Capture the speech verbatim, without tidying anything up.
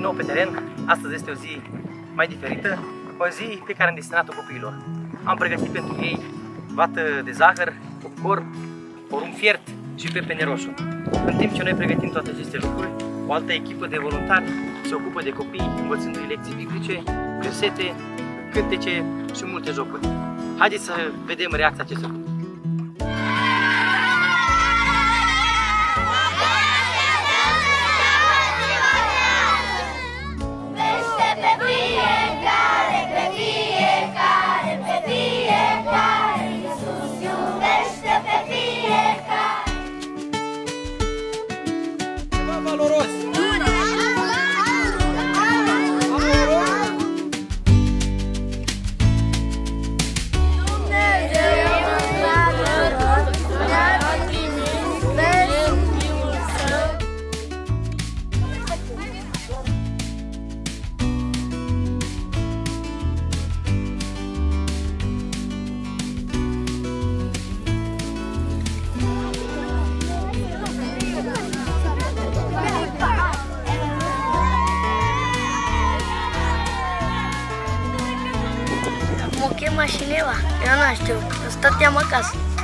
nou pe teren. Astăzi este o zi mai diferită, o zi pe care am destinat-o copiilor. Am pregătit pentru ei vată de zahăr, popcorn, porumb fiert și pepene roșu. În timp ce noi pregătim toate aceste lucruri, o altă echipă de voluntari se ocupă de copii, învățându-i lecții biblice, versete, cântece și multe jocuri. Haideți să vedem reacția acestor copii. Valoros! Mă chema cineva, eu nu știu, stăteam acasă.